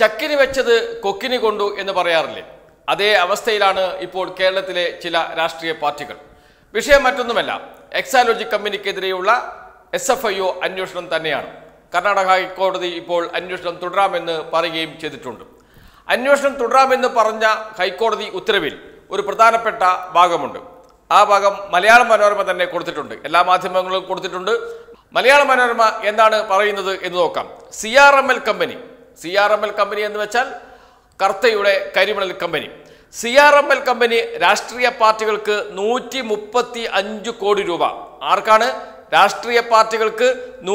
ചക്കിന് വെച്ചത് കൊക്കിന് കൊണ്ടു എന്ന് പറയാറില്ലേ? അതേ അവസ്ഥയിലാണ് ഇപ്പോൾ കേരളത്തിലെ ചില രാഷ്ട്രീയ പാർട്ടികൾ. വിഷയം മറ്റൊന്നുമല്ല, എക്സാലോജി കമ്പനിക്കെതിരെയുള്ള SFIO അന്വേഷണം തന്നെയാണ്. കർണാടക ഹൈക്കോടതി ഇപ്പോൾ അന്വേഷണം തുടരാമെന്ന് പറയുകയും ചെയ്തിട്ടുണ്ട്. അന്വേഷണം തുടരാമെന്ന് പറഞ്ഞ ഹൈക്കോടതി ഉത്തരവിൽ ഒരു പ്രധാനപ്പെട്ട ഭാഗമുണ്ട്. ആ ഭാഗം മലയാള മനോരമ തന്നെ കൊടുത്തിട്ടുണ്ട്, എല്ലാ മാധ്യമങ്ങളും കൊടുത്തിട്ടുണ്ട്. മലയാള മനോരമ എന്താണ് പറയുന്നത് എന്ന് നോക്കാം. CRML കമ്പനി എന്ന് വെച്ചാൽ കർത്തയുടെ കരിമണൽ കമ്പനി. CRML കമ്പനി രാഷ്ട്രീയ പാർട്ടികൾക്ക് 135 കോടി രൂപ, ആർക്കാണ്? രാഷ്ട്രീയ പാർട്ടികൾക്ക്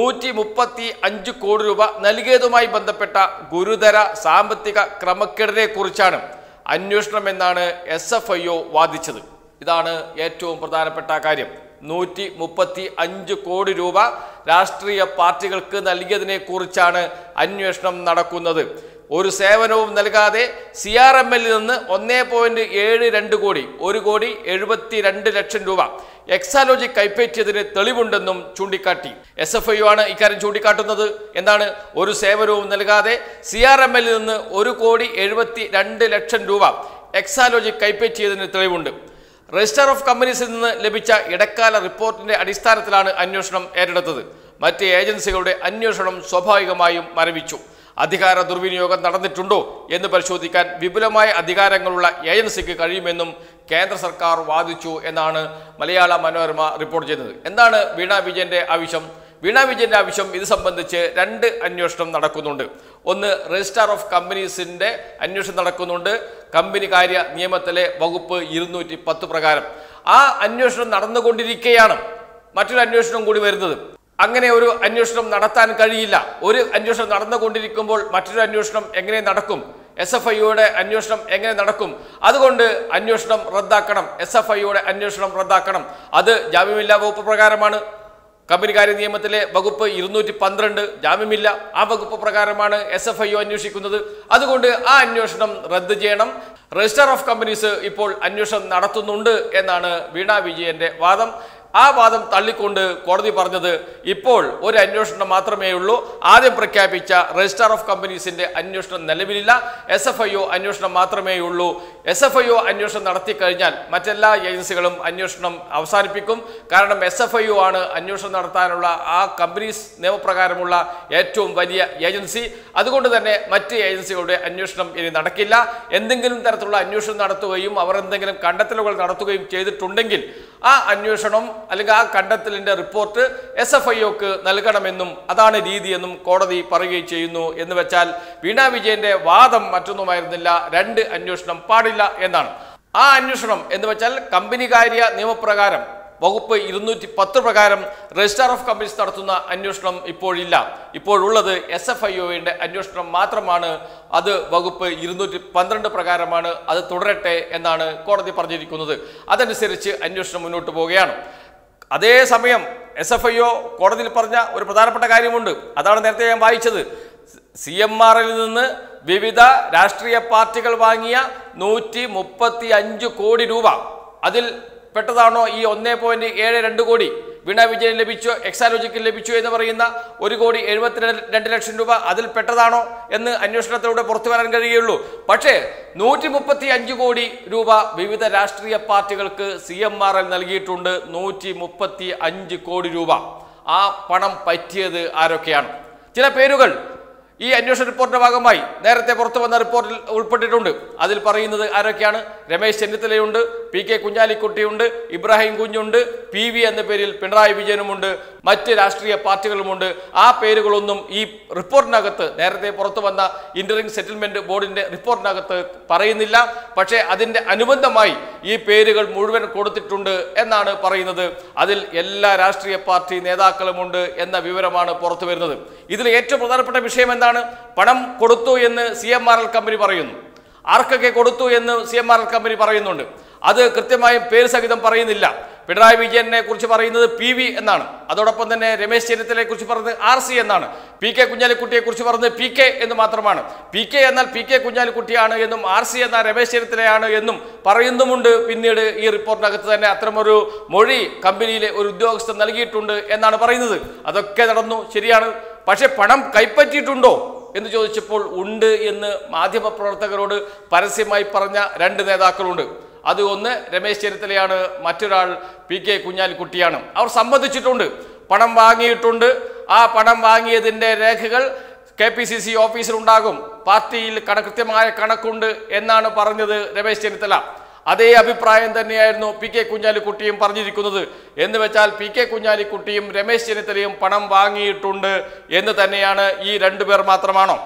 135 കോടി രൂപ നൽകിയതുമായി ബന്ധപ്പെട്ട ഗുരുതര സാമ്പത്തിക ക്രമക്കേടിനെ കുറിച്ചാണ് അന്വേഷണം എന്നാണ് SFIO വാദിച്ചത്. ഇതാണ് ഏറ്റവും പ്രധാനപ്പെട്ട കാര്യം. 135 കോടി രൂപ രാഷ്ട്രീയ പാർട്ടികൾക്ക് നൽകിയതിനെ കുറിച്ചാണ് അന്വേഷണം നടക്കുന്നത്. ഒരു സേവനവും നൽകാതെ CRML നിന്ന് 1.72 കോടി, 1,72,00,000 രൂപ എക്സാലോജി കൈപ്പറ്റിയതിന് തെളിവുണ്ടെന്നും ചൂണ്ടിക്കാട്ടി. SFIO ആണ് ഇക്കാര്യം ചൂണ്ടിക്കാട്ടുന്നത്. എന്താണ്? ഒരു സേവനവും നൽകാതെ CRML നിന്ന് 1,72,00,000 രൂപ എക്സാലോജി കൈപ്പറ്റിയതിന് തെളിവുണ്ട്. രജിസ്റ്റർ ഓഫ് കമ്പനീസിൽ നിന്ന് ലഭിച്ച ഇടക്കാല റിപ്പോർട്ടിന്റെ അടിസ്ഥാനത്തിലാണ് അന്വേഷണം ഏറ്റെടുത്തത്. മറ്റ് ഏജൻസികളുടെ അന്വേഷണം സ്വാഭാവികമായും മരവിച്ചു. അധികാര ദുർവിനിയോഗം നടന്നിട്ടുണ്ടോ എന്ന് പരിശോധിക്കാൻ വിപുലമായ അധികാരങ്ങളുള്ള ഏജൻസിക്ക് കഴിയുമെന്നും കേന്ദ്ര സർക്കാർ വാദിച്ചു എന്നാണ് മലയാള മനോരമ റിപ്പോർട്ട് ചെയ്യുന്നത്. എന്താണ് വീണ വിജയന്റെ ആവശ്യം? വീണ വിജയന്റെ ആവശ്യം ഇത് സംബന്ധിച്ച് 2 അന്വേഷണം നടക്കുന്നുണ്ട്. ഒന്ന്, രജിസ്ട്രാർ ഓഫ് കമ്പനീസിന്റെ അന്വേഷണം നടക്കുന്നുണ്ട്, കമ്പനി കാര്യ നിയമത്തിലെ വകുപ്പ് 210 പ്രകാരം. ആ അന്വേഷണം നടന്നുകൊണ്ടിരിക്കെയാണ് മറ്റൊരു അന്വേഷണം കൂടി വരുന്നത്. അങ്ങനെ ഒരു അന്വേഷണം നടത്താൻ കഴിയില്ല. ഒരു അന്വേഷണം നടന്നുകൊണ്ടിരിക്കുമ്പോൾ മറ്റൊരു അന്വേഷണം എങ്ങനെ നടക്കും? SFIOയുടെ അന്വേഷണം എങ്ങനെ നടക്കും? അതുകൊണ്ട് അന്വേഷണം റദ്ദാക്കണം. SFIOയുടെ അന്വേഷണം റദ്ദാക്കണം. അത് ജാമ്യമില്ലാ വകുപ്പ് പ്രകാരമാണ്. കമ്പനി കാര്യ നിയമത്തിലെ വകുപ്പ് 212 ജാമ്യമില്ല. ആ വകുപ്പ് പ്രകാരമാണ് SFIO അന്വേഷിക്കുന്നത്. അതുകൊണ്ട് ആ അന്വേഷണം റദ്ദ് ചെയ്യണം. രജിസ്റ്റർ ഓഫ് കമ്പനീസ് ഇപ്പോൾ അന്വേഷണം നടത്തുന്നുണ്ട് എന്നാണ് വീണ വിജയന്റെ വാദം. ആ വാദം തള്ളിക്കൊണ്ട് കോടതി പറഞ്ഞത് ഇപ്പോൾ ഒരു അന്വേഷണം മാത്രമേ ഉള്ളൂ. ആദ്യം പ്രഖ്യാപിച്ച രജിസ്റ്റർ ഓഫ് കമ്പനീസിന്റെ അന്വേഷണം നിലവിലില്ല. SFIO അന്വേഷണം മാത്രമേ ഉള്ളൂ. SFIO അന്വേഷണം നടത്തി കഴിഞ്ഞാൽ മറ്റെല്ലാ ഏജൻസികളും അന്വേഷണം അവസാനിപ്പിക്കും. കാരണം SFIO ആണ് അന്വേഷണം നടത്താനുള്ള ആ കമ്പനീസ് നിയമപ്രകാരമുള്ള ഏറ്റവും വലിയ ഏജൻസി. അതുകൊണ്ട് തന്നെ മറ്റ് ഏജൻസികളുടെ അന്വേഷണം ഇനി നടക്കില്ല. എന്തെങ്കിലും തരത്തിലുള്ള അന്വേഷണം നടത്തുകയും അവർ എന്തെങ്കിലും കണ്ടെത്തലുകൾ നടത്തുകയും ചെയ്തിട്ടുണ്ടെങ്കിൽ ആ അന്വേഷണം അല്ലെങ്കിൽ ആ കണ്ടെത്തലിന്റെ റിപ്പോർട്ട് SFIOക്ക് നൽകണമെന്നും അതാണ് രീതിയെന്നും കോടതി പറയുകയും ചെയ്യുന്നു. എന്ന് വെച്ചാൽ വീണ വിജയന്റെ വാദം മറ്റൊന്നുമായിരുന്നില്ല, 2 അന്വേഷണം പാടില്ല എന്നാണ്. ആ അന്വേഷണം എന്ന് വെച്ചാൽ കമ്പനികാര്യ നിയമപ്രകാരം വകുപ്പ് 210 പ്രകാരം രജിസ്റ്റർ ഓഫ് കമ്പനീസ് നടത്തുന്ന അന്വേഷണം ഇപ്പോഴില്ല. ഇപ്പോഴുള്ളത് SFIOയുടെ അന്വേഷണം മാത്രമാണ്. അത് വകുപ്പ് 212 പ്രകാരമാണ്. അത് തുടരട്ടെ എന്നാണ് കോടതി പറഞ്ഞിരിക്കുന്നത്. അതനുസരിച്ച് അന്വേഷണം മുന്നോട്ട് പോവുകയാണ്. അതേസമയം SFIO കോടതിയിൽ പറഞ്ഞ ഒരു പ്രധാനപ്പെട്ട കാര്യമുണ്ട്. അതാണ് നേരത്തെ ഞാൻ വായിച്ചത്. CMRL നിന്ന് വിവിധ രാഷ്ട്രീയ പാർട്ടികൾ വാങ്ങിയ 135 കോടി രൂപ, അതിൽ പെട്ടതാണോ ഈ 1.72 കോടി വീണ വിജയൻ ലഭിച്ചു, എക്സാലോജിക്ക് ലഭിച്ചു എന്ന് പറയുന്ന 1,72,00,000 രൂപ അതിൽ പെട്ടതാണോ എന്ന് അന്വേഷണത്തിലൂടെ പുറത്തു വരാൻ കഴിയുള്ളൂ. പക്ഷേ 135 കോടി രൂപ വിവിധ രാഷ്ട്രീയ പാർട്ടികൾക്ക് CMRL നൽകിയിട്ടുണ്ട്. 135 കോടി രൂപ. ആ പണം പറ്റിയത് ആരൊക്കെയാണ്? ചില പേരുകൾ ഈ അന്വേഷണ റിപ്പോർട്ടിന്റെ ഭാഗമായി നേരത്തെ പുറത്തു വന്ന റിപ്പോർട്ടിൽ ഉൾപ്പെട്ടിട്ടുണ്ട്. അതിൽ പറയുന്നത് ആരൊക്കെയാണ്? രമേശ് ചെന്നിത്തലയുണ്ട്, PK കുഞ്ഞാലിക്കുട്ടിയുണ്ട്, ഇബ്രാഹിം കുഞ്ഞുണ്ട്, PV എന്ന പേരിൽ പിണറായി വിജയനുമുണ്ട്, മറ്റ് രാഷ്ട്രീയ പാർട്ടികളുമുണ്ട്. ആ പേരുകളൊന്നും ഈ റിപ്പോർട്ടിനകത്ത്, നേരത്തെ പുറത്തു വന്ന ഇന്ററിം സെറ്റിൽമെന്റ് ബോർഡിന്റെ റിപ്പോർട്ടിനകത്ത് പറയുന്നില്ല. പക്ഷേ അതിന്റെ അനുബന്ധമായി ഈ പേരുകൾ മുഴുവൻ കൊടുത്തിട്ടുണ്ട് എന്നാണ് പറയുന്നത്. അതിൽ എല്ലാ രാഷ്ട്രീയ പാർട്ടി നേതാക്കളുമുണ്ട് എന്ന വിവരമാണ് പുറത്തു വരുന്നത്. ഇതിൽ ഏറ്റവും പ്രധാനപ്പെട്ട വിഷയം എന്താണ്? പണം കൊടുത്തു എന്ന് CMRL കമ്പനി പറയുന്നു. ആർക്കൊക്കെ കൊടുത്തു എന്ന് CMRL കമ്പനി പറയുന്നുണ്ട്. അത് കൃത്യമായും പേര് സഹിതം പറയുന്നില്ല. പിണറായി വിജയനെ കുറിച്ച് പറയുന്നത് PV എന്നാണ്. അതോടൊപ്പം തന്നെ രമേശ് ചെന്നിത്തലയെ കുറിച്ച് പറയുന്നത് RC എന്നാണ്. PK കുഞ്ഞാലിക്കുട്ടിയെ കുറിച്ച് പറയുന്നത് PK എന്ന് മാത്രമാണ്. PK എന്നാൽ PK കുഞ്ഞാലിക്കുട്ടിയാണ് എന്നും RC എന്നാൽ രമേശ് ചെന്നിത്തലയാണ് എന്നും പറയുന്നുമുണ്ട്. പിന്നീട് ഈ റിപ്പോർട്ടിനകത്ത് തന്നെ അത്തരമൊരു മൊഴി കമ്പനിയിലെ ഒരു ഉദ്യോഗസ്ഥൻ നൽകിയിട്ടുണ്ട് എന്നാണ് പറയുന്നത്. അതൊക്കെ നടന്നു, ശരിയാണ്. പക്ഷെ പണം കൈപ്പറ്റിയിട്ടുണ്ടോ എന്ന് ചോദിച്ചപ്പോൾ ഉണ്ട് എന്ന് മാധ്യമപ്രവർത്തകരോട് പരസ്യമായി പറഞ്ഞ രണ്ട് നേതാക്കളുണ്ട്. അത് ഒന്ന് രമേശ് ചെന്നിത്തലയാണ്, മറ്റൊരാൾ PK കുഞ്ഞാലിക്കുട്ടിയാണ്. അവർ സമ്മതിച്ചിട്ടുണ്ട്, പണം വാങ്ങിയിട്ടുണ്ട്. ആ പണം വാങ്ങിയതിൻ്റെ രേഖകൾ KPCC ഓഫീസിലുണ്ടാകും, പാർട്ടിയിൽ കൃത്യമായ കണക്കുണ്ട് എന്നാണ് പറഞ്ഞത് രമേശ് ചെന്നിത്തല. അതേ അഭിപ്രായം തന്നെയായിരുന്നു PK കുഞ്ഞാലിക്കുട്ടിയും പറഞ്ഞിരിക്കുന്നത്. എന്ന് വെച്ചാൽ PK കുഞ്ഞാലിക്കുട്ടിയും രമേശ് ചെന്നിത്തലയും പണം വാങ്ങിയിട്ടുണ്ട് എന്ന് തന്നെയാണ്. ഈ രണ്ടുപേർ മാത്രമാണോ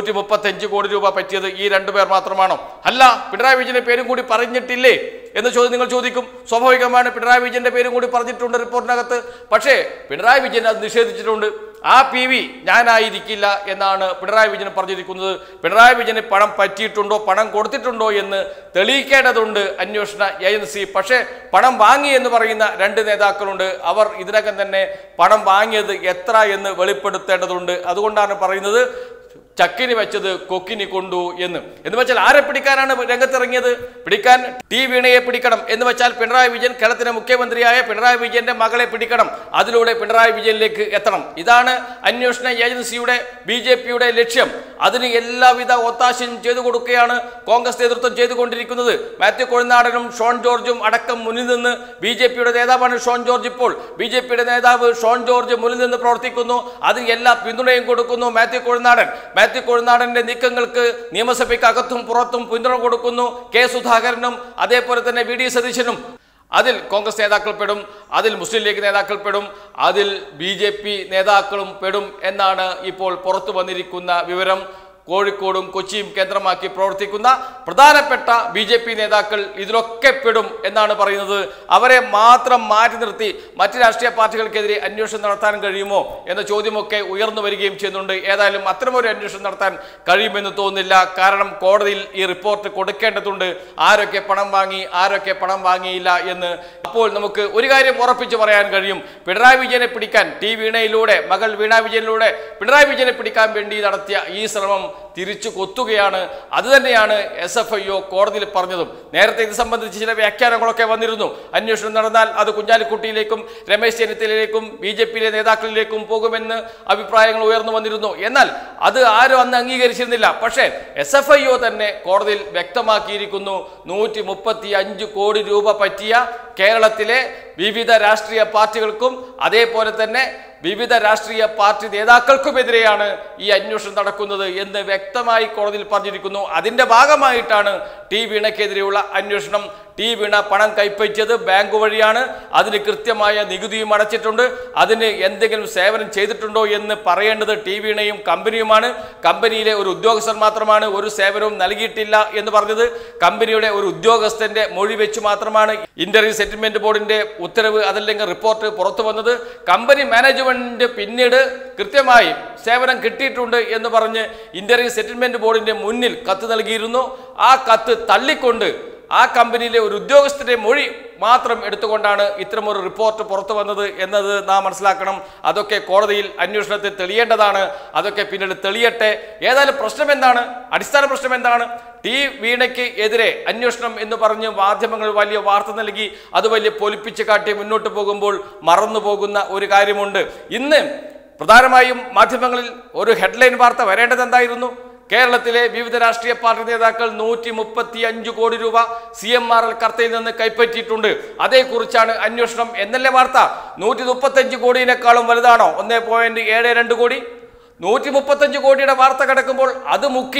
135 കോടി രൂപ പറ്റിയത്? ഈ രണ്ടുപേർ മാത്രമാണോ? അല്ല, പിണറായി വിജയന്റെ പേരും കൂടി പറഞ്ഞിട്ടില്ലേ എന്ന് നിങ്ങൾ ചോദിക്കും. സ്വാഭാവികമാണ്, പിണറായി വിജയന്റെ പേരും കൂടി പറഞ്ഞിട്ടുണ്ട് റിപ്പോർട്ടിനകത്ത്. പക്ഷേ പിണറായി വിജയൻ അത് നിഷേധിച്ചിട്ടുണ്ട്. ആ PV ഞാനായിരിക്കില്ല എന്നാണ് പിണറായി വിജയൻ പറഞ്ഞിരിക്കുന്നത്. പിണറായി വിജയന് പണം പറ്റിയിട്ടുണ്ടോ, പണം കൊടുത്തിട്ടുണ്ടോ എന്ന് തെളിയിക്കേണ്ടതുണ്ട് അന്വേഷണ ഏജൻസി. പക്ഷേ പണം വാങ്ങി എന്ന് പറയുന്ന രണ്ട് നേതാക്കളുണ്ട്. അവർ ഇതിനകം തന്നെ പണം വാങ്ങിയത് എത്ര എന്ന് വെളിപ്പെടുത്തേണ്ടതുണ്ട്. അതുകൊണ്ടാണ് പറയുന്നത് ചക്കിനി വെച്ചത് കൊക്കിനി കൊണ്ടു എന്ന് വെച്ചാൽ ആരെ പിടിക്കാനാണ് രംഗത്തിറങ്ങിയത്? പിടിക്കാൻ ടി വീണയെ പിടിക്കണം എന്ന് വെച്ചാൽ പിണറായി വിജയൻ, കേരളത്തിലെ മുഖ്യമന്ത്രിയായ പിണറായി വിജയന്റെ മകളെ പിടിക്കണം. അതിലൂടെ പിണറായി വിജയനിലേക്ക് എത്തണം. ഇതാണ് അന്വേഷണ ഏജൻസിയുടെ BJPയുടെ ലക്ഷ്യം. അതിന് എല്ലാവിധ ഒത്താശയും ചെയ്തു കൊടുക്കുകയാണ് കോൺഗ്രസ് നേതൃത്വം ചെയ്തുകൊണ്ടിരിക്കുന്നത്. മാത്യു കൊഴുന്താടനും ഷോൺ ജോർജും അടക്കം മുന്നിൽ നിന്ന്, BJPയുടെ നേതാവാണ് ഷോൺ ജോർജ്. ഇപ്പോൾ BJPയുടെ നേതാവ് ഷോൺ ജോർജ് മുന്നിൽ നിന്ന് പ്രവർത്തിക്കുന്നു. അതിന് എല്ലാ പിന്തുണയും കൊടുക്കുന്നു മാത്യു കൊഴുന്താടന്റെ നീക്കങ്ങൾക്ക് നിയമസഭയ്ക്ക് അകത്തും പുറത്തും പിന്തുണ കൊടുക്കുന്നു K സുധാകരനും അതേപോലെ തന്നെ VD സതീശനും. അതിൽ കോൺഗ്രസ് നേതാക്കൾ പെടും, അതിൽ മുസ്ലിം ലീഗ് നേതാക്കൾ പെടും, അതിൽ BJP നേതാക്കളും പെടും എന്നാണ് ഇപ്പോൾ പുറത്തു വന്നിരിക്കുന്ന വിവരം. കോഴിക്കോടും കൊച്ചിയും കേന്ദ്രമാക്കി പ്രവർത്തിക്കുന്ന പ്രധാനപ്പെട്ട BJP നേതാക്കൾ ഇതിലൊക്കെ പെടും എന്നാണ് പറയുന്നത്. അവരെ മാത്രം മാറ്റി നിർത്തി മറ്റ് രാഷ്ട്രീയ പാർട്ടികൾക്കെതിരെ അന്വേഷണം നടത്താൻ കഴിയുമോ എന്ന ചോദ്യമൊക്കെ ഉയർന്നു വരികയും ചെയ്യുന്നുണ്ട്. ഏതായാലും അത്തരമൊരു അന്വേഷണം നടത്താൻ കഴിയുമെന്ന് തോന്നുന്നില്ല. കാരണം കോടതിയിൽ ഈ റിപ്പോർട്ട് കൊടുക്കേണ്ടതുണ്ട്, ആരൊക്കെ പണം വാങ്ങി, ആരൊക്കെ പണം വാങ്ങിയില്ല എന്ന്. അപ്പോൾ നമുക്ക് ഒരു കാര്യം ഉറപ്പിച്ച് പറയാൻ കഴിയും, പിണറായി വിജയനെ പിടിക്കാൻ ടി വീണയിലൂടെ, മകൾ വീണ വിജയനിലൂടെ പിണറായി വിജയനെ പിടിക്കാൻ വേണ്ടി നടത്തിയ ഈ ശ്രമം തിരിച്ചു കൊത്തുകയാണ്. അതുതന്നെയാണ് SFIO കോടതിയിൽ പറഞ്ഞതും. നേരത്തെ ഇത് സംബന്ധിച്ച് ചില വ്യാഖ്യാനങ്ങളൊക്കെ വന്നിരുന്നു. അന്വേഷണം നടന്നാൽ അത് കുഞ്ഞാലിക്കുട്ടിയിലേക്കും രമേശ് ചെന്നിത്തലയിലേക്കും BJPയിലെ നേതാക്കളിലേക്കും പോകുമെന്ന് അഭിപ്രായങ്ങൾ ഉയർന്നു വന്നിരുന്നു. എന്നാൽ അത് ആരും അന്ന് അംഗീകരിച്ചിരുന്നില്ല. പക്ഷേ SFIO തന്നെ കോടതിയിൽ വ്യക്തമാക്കിയിരിക്കുന്നു, 135 കോടി രൂപ പറ്റിയ കേരളത്തിലെ വിവിധ രാഷ്ട്രീയ പാർട്ടികൾക്കും അതേപോലെ തന്നെ വിവിധ രാഷ്ട്രീയ പാർട്ടി നേതാക്കൾക്കുമെതിരെയാണ് ഈ അന്വേഷണം നടക്കുന്നത് എന്ന് വ്യക്തമായി കോടതിയിൽ പറഞ്ഞിരിക്കുന്നു. അതിൻ്റെ ഭാഗമായിട്ടാണ് ടി വീണയ്ക്കെതിരെയുള്ള അന്വേഷണം. ടി വീണ പണം കൈപ്പറ്റിയത് ബാങ്ക് വഴിയാണ്, അതിന് കൃത്യമായ നികുതിയും അടച്ചിട്ടുണ്ട്. അതിന് എന്തെങ്കിലും സേവനം ചെയ്തിട്ടുണ്ടോ എന്ന് പറയേണ്ടത് ടി വീണയും കമ്പനിയുമാണ്. കമ്പനിയിലെ ഒരു ഉദ്യോഗസ്ഥൻ മാത്രമാണ് ഒരു സേവനവും നൽകിയിട്ടില്ല എന്ന് പറഞ്ഞത്. കമ്പനിയുടെ ഒരു ഉദ്യോഗസ്ഥന്റെ മൊഴി വെച്ച് മാത്രമാണ് ഇന്റർവ്യൂ സെറ്റിൽമെന്റ് ബോർഡിന്റെ ഉത്തരവ്, അതല്ലെങ്കിൽ റിപ്പോർട്ട് പുറത്തു വന്നത്. കമ്പനി മാനേജ്മെന്റ് പിന്നീട് കൃത്യമായി സേവനം കിട്ടിയിട്ടുണ്ട് എന്ന് പറഞ്ഞ് ഇന്റർവ്യൂ സെറ്റിൽമെന്റ് ബോർഡിന്റെ മുന്നിൽ കത്ത് നൽകിയിരുന്നു. ആ കത്ത് തള്ളിക്കൊണ്ട് ആ കമ്പനിയിലെ ഒരു ഉദ്യോഗസ്ഥന്റെ മൊഴി മാത്രം എടുത്തുകൊണ്ടാണ് ഇത്തരമൊരു റിപ്പോർട്ട് പുറത്തു വന്നത് എന്നത് നാം മനസ്സിലാക്കണം. അതൊക്കെ കോടതിയിൽ അന്വേഷണത്തിൽ തെളിയേണ്ടതാണ്. അതൊക്കെ പിന്നീട് തെളിയട്ടെ. ഏതായാലും പ്രശ്നം എന്താണ്? അടിസ്ഥാന പ്രശ്നം എന്താണ്? ടി വീണയ്ക്ക് എതിരെ അന്വേഷണം എന്ന് പറഞ്ഞ് മാധ്യമങ്ങൾ വലിയ വാർത്ത നൽകി അത് വലിയ പൊലിപ്പിച്ച് കാട്ടി മുന്നോട്ട് പോകുമ്പോൾ മറന്നു പോകുന്ന ഒരു കാര്യമുണ്ട്. ഇന്ന് പ്രധാനമായും മാധ്യമങ്ങളിൽ ഒരു ഹെഡ്ലൈൻ വാർത്ത വരേണ്ടത് എന്തായിരുന്നു? കേരളത്തിലെ വിവിധ രാഷ്ട്രീയ പാർട്ടി നേതാക്കൾ 135 കോടി രൂപ CMRL കർത്തയിൽ നിന്ന് കൈപ്പറ്റിയിട്ടുണ്ട്. അതേക്കുറിച്ചാണ് അന്വേഷണം എന്നല്ലേ വാർത്ത. 135 കോടിയേക്കാളും വലുതാണോ 1.72 കോടി? 135 കോടിയുടെ വാർത്ത കിടക്കുമ്പോൾ അത് മുക്കി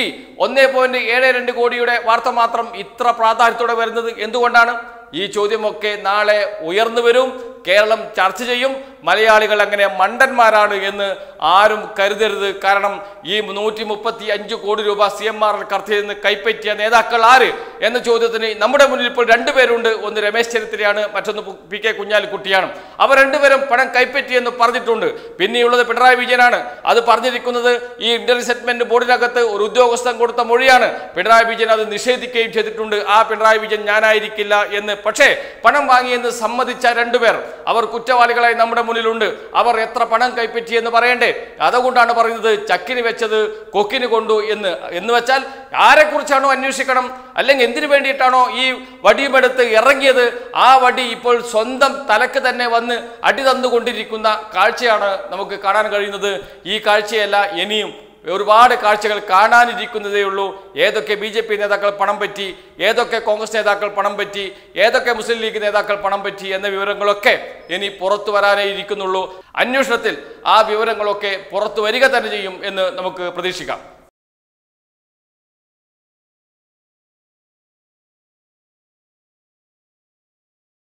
1.72 കോടിയുടെ വാർത്ത മാത്രം ഇത്ര പ്രാധാന്യത്തോടെ വരുന്നത് എന്തുകൊണ്ടാണ്? ഈ ചോദ്യമൊക്കെ നാളെ ഉയർന്നു വരും. കേരളം ചർച്ച ചെയ്യും. മലയാളികൾ അങ്ങനെ മണ്ടന്മാരാണ് എന്ന് ആരും കരുതരുത്. കാരണം ഈ 135 കോടി രൂപ CMRL കർത്തയിൽ നിന്ന് കൈപ്പറ്റിയ നേതാക്കൾ ആര് എന്ന ചോദ്യത്തിന് നമ്മുടെ മുന്നിൽ ഇപ്പോൾ രണ്ടുപേരുണ്ട്. ഒന്ന് രമേശ് ചെന്നിത്തലയാണ്, മറ്റൊന്ന് PK കുഞ്ഞാലിക്കുട്ടിയാണ്. അവർ രണ്ടുപേരും പണം കൈപ്പറ്റിയെന്ന് പറഞ്ഞിട്ടുണ്ട്. പിന്നെയുള്ളത് പിണറായി വിജയനാണ്. അത് പറഞ്ഞിരിക്കുന്നത് ഈ ഇന്റർവ്യൂ സെറ്റിൽമെന്റ് ബോർഡിനകത്ത് ഒരു ഉദ്യോഗസ്ഥൻ കൊടുത്ത മൊഴിയാണ്. പിണറായി വിജയൻ അത് നിഷേധിക്കുകയും ചെയ്തിട്ടുണ്ട്. ആ പിണറായി വിജയൻ ഞാനായിരിക്കില്ല എന്ന്. പക്ഷേ പണം വാങ്ങിയെന്ന് സമ്മതിച്ച രണ്ടുപേർ അവർ കുറ്റവാളികളായി നമ്മുടെ മുന്നിലുണ്ട്. അവർ എത്ര പണം കൈപ്പറ്റിയെന്ന് പറയണ്ടേ? അതുകൊണ്ടാണ് പറയുന്നത് ചക്കിന് വെച്ചത് കൊക്കിന് കൊണ്ടു എന്ന് വെച്ചാൽ ആരെക്കുറിച്ചാണോ അന്വേഷിക്കണം, അല്ലെങ്കിൽ എന്തിനു വേണ്ടിയിട്ടാണോ ഈ വടിയുമെടുത്ത് ഇറങ്ങിയത്, ആ വടി ഇപ്പോൾ സ്വന്തം തലക്ക് തന്നെ വന്ന് അടി തന്നുകൊണ്ടിരിക്കുന്ന കാഴ്ചയാണ് നമുക്ക് കാണാൻ കഴിയുന്നത്. ഈ കാഴ്ചയല്ല ഇനിയും ഒരുപാട് കാഴ്ചകൾ കാണാനിരിക്കുന്നതേ ഉള്ളൂ. ഏതൊക്കെ BJP നേതാക്കൾ പണം പറ്റി, ഏതൊക്കെ കോൺഗ്രസ് നേതാക്കൾ പണം പറ്റി, ഏതൊക്കെ മുസ്ലിം ലീഗ് നേതാക്കൾ പണം പറ്റി എന്ന വിവരങ്ങളൊക്കെ ഇനി പുറത്തു വരാനേ ഇരിക്കുന്നുള്ളൂ. അന്വേഷണത്തിൽ ആ വിവരങ്ങളൊക്കെ പുറത്തു വരിക തന്നെ ചെയ്യും എന്ന് നമുക്ക് പ്രതീക്ഷിക്കാം.